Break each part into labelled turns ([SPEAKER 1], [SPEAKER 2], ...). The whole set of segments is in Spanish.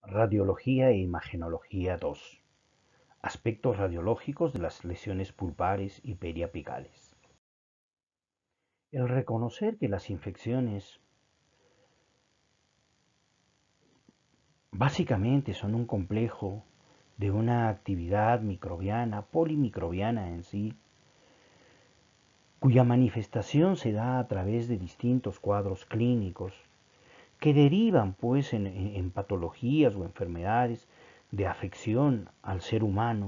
[SPEAKER 1] Radiología e imagenología 2. Aspectos radiológicos de las lesiones pulpares y periapicales. El reconocer que las infecciones básicamente son un complejo de una actividad microbiana, polimicrobiana en sí, cuya manifestación se da a través de distintos cuadros clínicos que derivan pues en patologías o enfermedades de afección al ser humano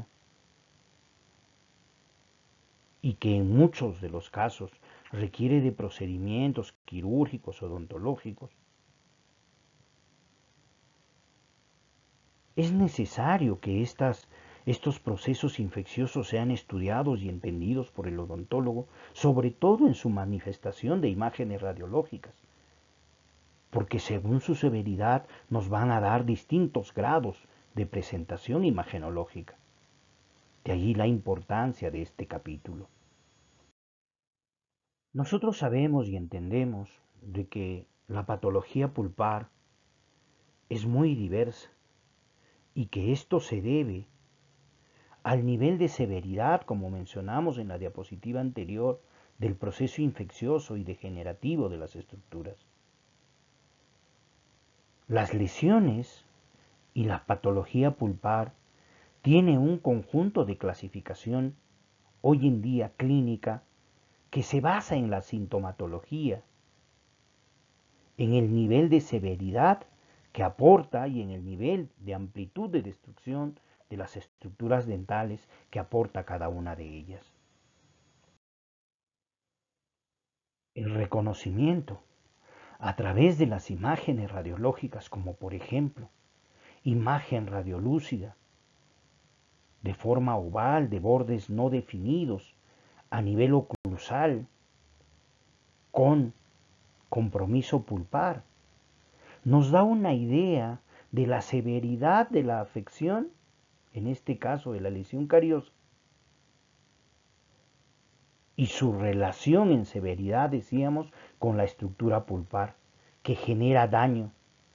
[SPEAKER 1] y que en muchos de los casos requiere de procedimientos quirúrgicos odontológicos, es necesario que estos procesos infecciosos sean estudiados y entendidos por el odontólogo, sobre todo en su manifestación de imágenes radiológicas, porque según su severidad nos van a dar distintos grados de presentación imagenológica. De allí la importancia de este capítulo. Nosotros sabemos y entendemos de que la patología pulpar es muy diversa y que esto se debe al nivel de severidad, como mencionamos en la diapositiva anterior, del proceso infeccioso y degenerativo de las estructuras. Las lesiones y la patología pulpar tiene un conjunto de clasificación hoy en día clínica que se basa en la sintomatología, en el nivel de severidad que aporta y en el nivel de amplitud de destrucción de las estructuras dentales que aporta cada una de ellas. El reconocimiento a través de las imágenes radiológicas, como por ejemplo imagen radiolúcida de forma oval de bordes no definidos a nivel oclusal con compromiso pulpar, nos da una idea de la severidad de la afección, en este caso de la lesión cariosa, y su relación en severidad, decíamos, con la estructura pulpar, que genera daño.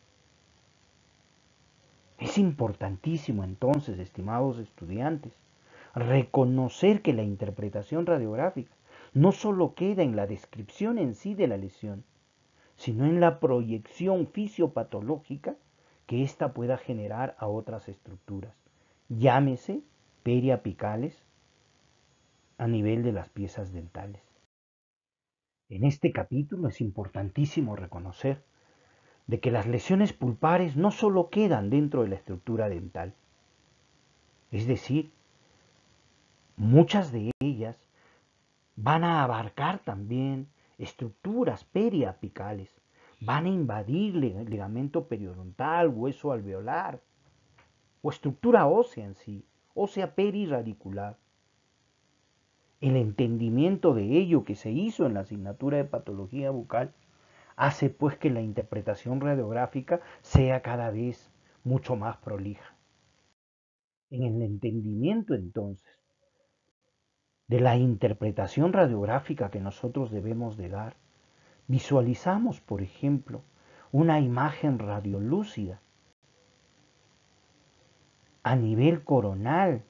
[SPEAKER 1] Es importantísimo entonces, estimados estudiantes, reconocer que la interpretación radiográfica no solo queda en la descripción en sí de la lesión, sino en la proyección fisiopatológica que ésta pueda generar a otras estructuras, llámese periapicales a nivel de las piezas dentales. En este capítulo es importantísimo reconocer de que las lesiones pulpares no solo quedan dentro de la estructura dental, es decir, muchas de ellas van a abarcar también estructuras periapicales, van a invadir ligamento periodontal, hueso alveolar o estructura ósea en sí, ósea periradicular. El entendimiento de ello que se hizo en la asignatura de patología bucal hace pues que la interpretación radiográfica sea cada vez mucho más prolija. En el entendimiento entonces de la interpretación radiográfica que nosotros debemos de dar, visualizamos, por ejemplo, una imagen radiolúcida a nivel coronal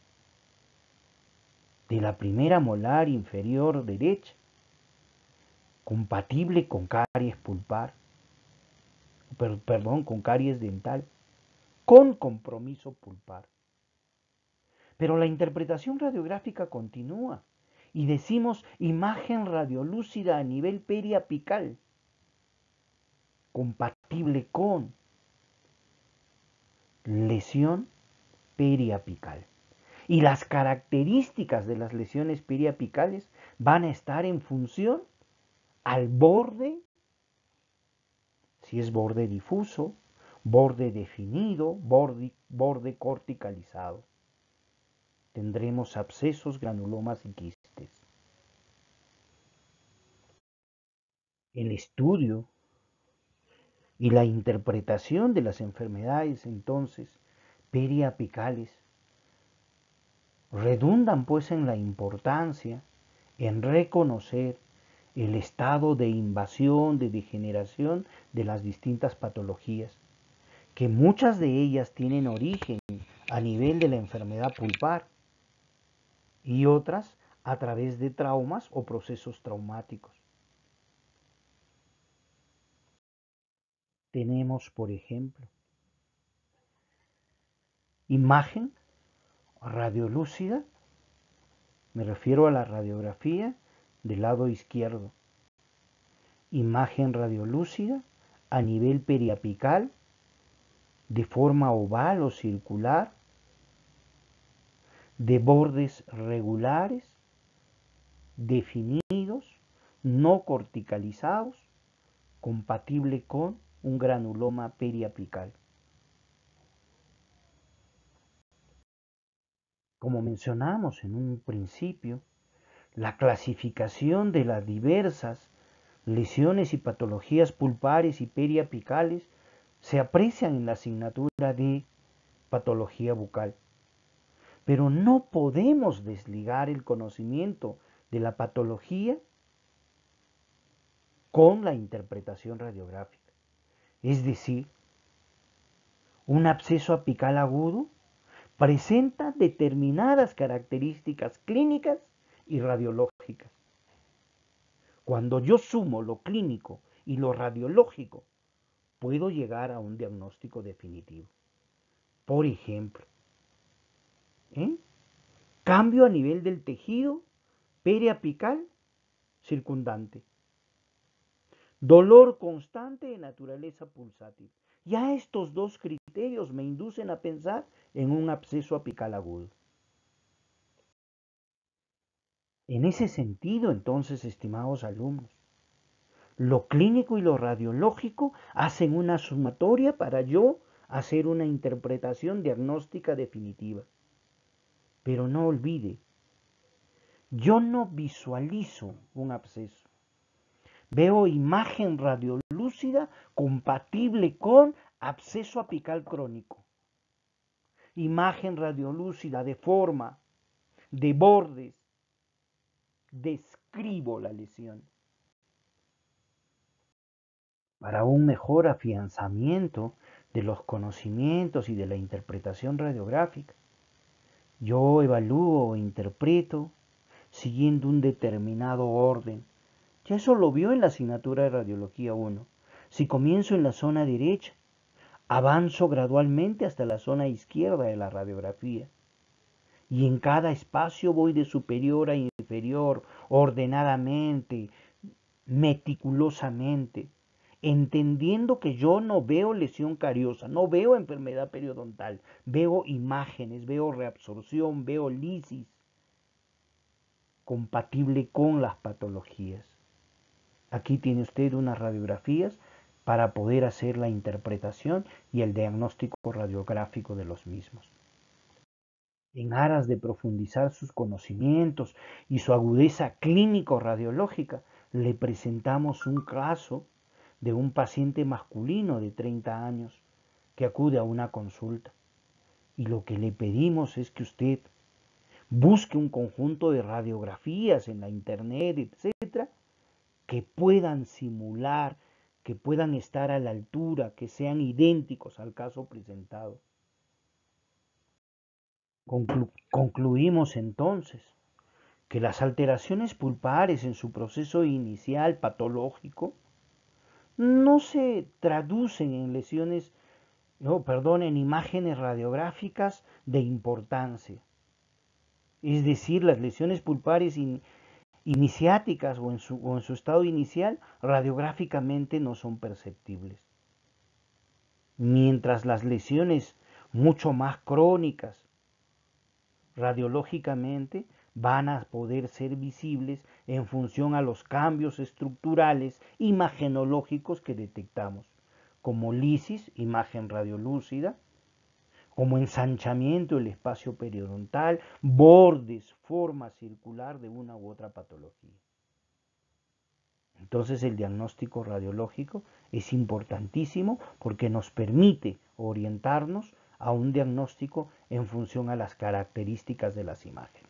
[SPEAKER 1] de la primera molar inferior derecha, compatible con caries pulpar, con caries dental, con compromiso pulpar. Pero la interpretación radiográfica continúa y decimos imagen radiolúcida a nivel periapical, compatible con lesión periapical. Y las características de las lesiones periapicales van a estar en función al borde, si es borde difuso, borde definido, borde corticalizado. Tendremos abscesos, granulomas y quistes. El estudio y la interpretación de las enfermedades entonces periapicales redundan pues en la importancia en reconocer el estado de invasión, de degeneración de las distintas patologías que muchas de ellas tienen origen a nivel de la enfermedad pulpar y otras a través de traumas o procesos traumáticos. Tenemos, por ejemplo, imagen radiolúcida, me refiero a la radiografía del lado izquierdo. Imagen radiolúcida a nivel periapical, de forma oval o circular, de bordes regulares, definidos, no corticalizados, compatible con un granuloma periapical. Como mencionamos en un principio, la clasificación de las diversas lesiones y patologías pulpares y periapicales se aprecian en la asignatura de patología bucal. Pero no podemos desligar el conocimiento de la patología con la interpretación radiográfica. Es decir, un absceso apical agudo presenta determinadas características clínicas y radiológicas. Cuando yo sumo lo clínico y lo radiológico, puedo llegar a un diagnóstico definitivo. Por ejemplo, cambio a nivel del tejido periapical circundante. Dolor constante de naturaleza pulsátil. Ya estos dos criterios me inducen a pensar en un absceso apical agudo. En ese sentido, entonces, estimados alumnos, lo clínico y lo radiológico hacen una sumatoria para yo hacer una interpretación diagnóstica definitiva. Pero no olvide, yo no visualizo un absceso. Veo imagen radiolúcida compatible con absceso apical crónico. Imagen radiolúcida de forma, de bordes. Describo la lesión. Para un mejor afianzamiento de los conocimientos y de la interpretación radiográfica, yo evalúo e interpreto siguiendo un determinado orden. Ya eso lo vio en la asignatura de Radiología 1. Si comienzo en la zona derecha, avanzo gradualmente hasta la zona izquierda de la radiografía. Y en cada espacio voy de superior a inferior, ordenadamente, meticulosamente, entendiendo que yo no veo lesión cariosa, no veo enfermedad periodontal, veo imágenes, veo reabsorción, veo lisis, compatible con las patologías. Aquí tiene usted unas radiografías para poder hacer la interpretación y el diagnóstico radiográfico de los mismos. En aras de profundizar sus conocimientos y su agudeza clínico-radiológica, le presentamos un caso de un paciente masculino de 30 años que acude a una consulta. Y lo que le pedimos es que usted busque un conjunto de radiografías en la internet, etcétera, que puedan simular, que puedan estar a la altura, que sean idénticos al caso presentado. Concluimos entonces que las alteraciones pulpares en su proceso inicial patológico no se traducen en lesiones, en imágenes radiográficas de importancia. Es decir, las lesiones pulpares iniciáticas o en su estado inicial radiográficamente no son perceptibles. Mientras las lesiones mucho más crónicas radiológicamente van a poder ser visibles en función a los cambios estructurales imagenológicos que detectamos, como lisis, imagen radiolúcida, como ensanchamiento del espacio periodontal, bordes, forma circular de una u otra patología. Entonces el diagnóstico radiológico es importantísimo porque nos permite orientarnos a un diagnóstico en función a las características de las imágenes.